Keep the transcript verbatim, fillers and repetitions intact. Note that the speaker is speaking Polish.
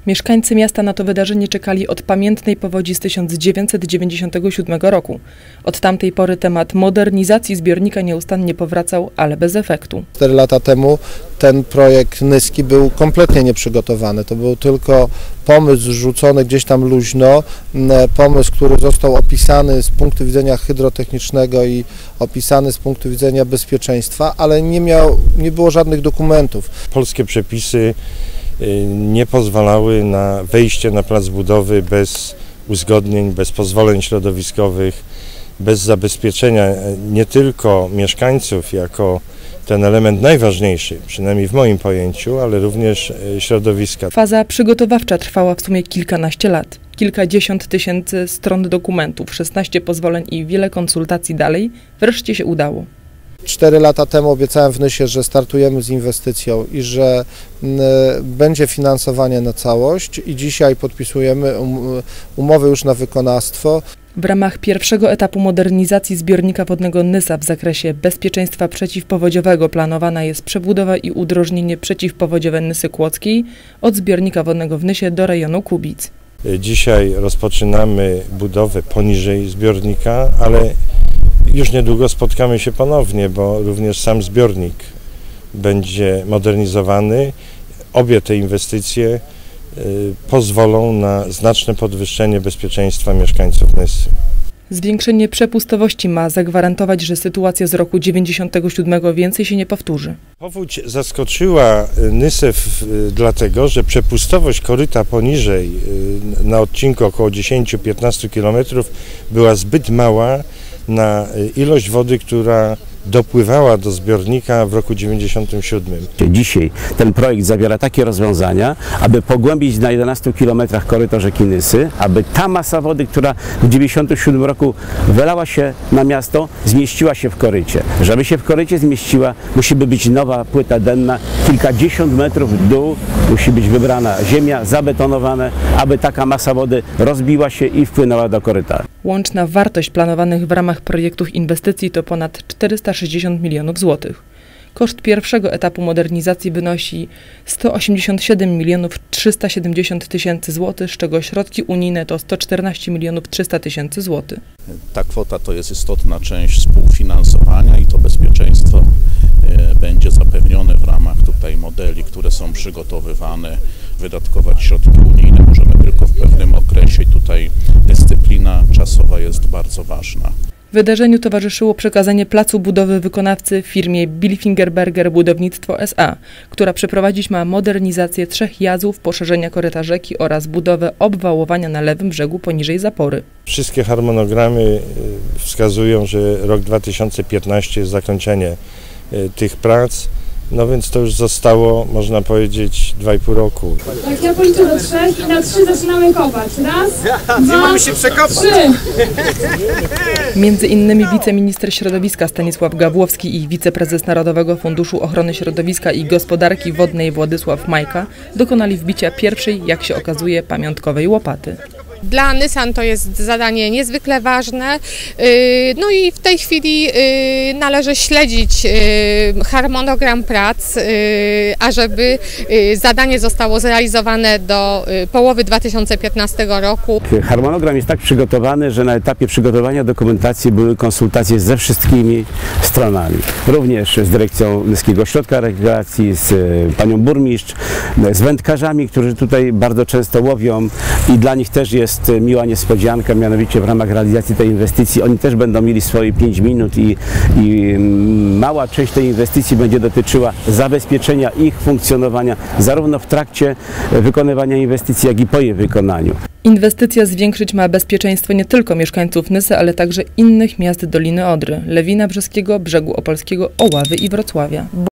Mieszkańcy miasta na to wydarzenie czekali od pamiętnej powodzi z tysiąc dziewięćset dziewięćdziesiątego siódmego roku. Od tamtej pory temat modernizacji zbiornika nieustannie powracał, ale bez efektu. Cztery lata temu ten projekt Nyski był kompletnie nieprzygotowany. To był tylko pomysł rzucony gdzieś tam luźno, pomysł, który został opisany z punktu widzenia hydrotechnicznego i opisany z punktu widzenia bezpieczeństwa, ale nie miał, nie było żadnych dokumentów. Polskie przepisy nie pozwalały na wejście na plac budowy bez uzgodnień, bez pozwoleń środowiskowych, bez zabezpieczenia nie tylko mieszkańców jako ten element najważniejszy, przynajmniej w moim pojęciu, ale również środowiska. Faza przygotowawcza trwała w sumie kilkanaście lat. Kilkadziesiąt tysięcy stron dokumentów, szesnaście pozwoleń i wiele konsultacji dalej wreszcie się udało. Cztery lata temu obiecałem w Nysie, że startujemy z inwestycją i że będzie finansowanie na całość i dzisiaj podpisujemy umowy już na wykonawstwo. W ramach pierwszego etapu modernizacji zbiornika wodnego Nysa w zakresie bezpieczeństwa przeciwpowodziowego planowana jest przebudowa i udrożnienie przeciwpowodziowe Nysy Kłodzkiej od zbiornika wodnego w Nysie do rejonu Kubic. Dzisiaj rozpoczynamy budowę poniżej zbiornika, ale już niedługo spotkamy się ponownie, bo również sam zbiornik będzie modernizowany. Obie te inwestycje pozwolą na znaczne podwyższenie bezpieczeństwa mieszkańców Nysy. Zwiększenie przepustowości ma zagwarantować, że sytuacja z roku dziewięćdziesiątego siódmego więcej się nie powtórzy. Powódź zaskoczyła Nysę w, dlatego, że przepustowość koryta poniżej na odcinku około dziesięć do piętnastu kilometrów była zbyt mała na ilość wody, która dopływała do zbiornika w roku dziewięćdziesiątym siódmym. Dzisiaj ten projekt zawiera takie rozwiązania, aby pogłębić na jedenastu kilometrach koryto rzeki Nysy, aby ta masa wody, która w dziewięćdziesiątym siódmym roku wylała się na miasto, zmieściła się w korycie. Żeby się w korycie zmieściła, musi być nowa płyta denna, kilkadziesiąt metrów w dół musi być wybrana ziemia, zabetonowane, aby taka masa wody rozbiła się i wpłynęła do koryta. Łączna wartość planowanych w ramach projektów inwestycji to ponad czterysta sześćdziesiąt milionów złotych. Koszt pierwszego etapu modernizacji wynosi sto osiemdziesiąt siedem milionów trzysta siedemdziesiąt tysięcy złotych, z czego środki unijne to sto czternaście milionów trzysta tysięcy złotych. Ta kwota to jest istotna część współfinansowania i to bezpieczeństwo będzie zapewnione w ramach tutaj modeli, które są przygotowywane. Wydatkować środki unijne możemy tylko w pewnym okresie i tutaj dyscyplina czasowa jest bardzo ważna. Wydarzeniu towarzyszyło przekazanie placu budowy wykonawcy firmie Bilfingerberger Budownictwo S A, która przeprowadzić ma modernizację trzech jazów, poszerzenia koryta rzeki oraz budowę obwałowania na lewym brzegu poniżej zapory. Wszystkie harmonogramy wskazują, że rok dwa tysiące piętnasty jest zakończenie tych prac. No więc to już zostało, można powiedzieć, dwa i pół roku. Jak ja policzę do trzech i na trzy zaczynamy kopać. Raz, dwa, mamy się przekopać. Trzy. Między innymi wiceminister środowiska Stanisław Gawłowski i wiceprezes Narodowego Funduszu Ochrony Środowiska i Gospodarki Wodnej Władysław Majka dokonali wbicia pierwszej, jak się okazuje, pamiątkowej łopaty. Dla Nysan to jest zadanie niezwykle ważne, no i w tej chwili należy śledzić harmonogram prac, ażeby zadanie zostało zrealizowane do połowy dwa tysiące piętnastego roku. Harmonogram jest tak przygotowany, że na etapie przygotowania dokumentacji były konsultacje ze wszystkimi stronami, również z dyrekcją Nyskiego Ośrodka Rekreacji, z panią burmistrz, z wędkarzami, którzy tutaj bardzo często łowią i dla nich też jest jest miła niespodzianka, mianowicie w ramach realizacji tej inwestycji oni też będą mieli swoje pięć minut i, i mała część tej inwestycji będzie dotyczyła zabezpieczenia ich funkcjonowania zarówno w trakcie wykonywania inwestycji, jak i po jej wykonaniu. Inwestycja zwiększyć ma bezpieczeństwo nie tylko mieszkańców Nysy, ale także innych miast Doliny Odry, Lewina Brzeskiego, Brzegu Opolskiego, Oławy i Wrocławia.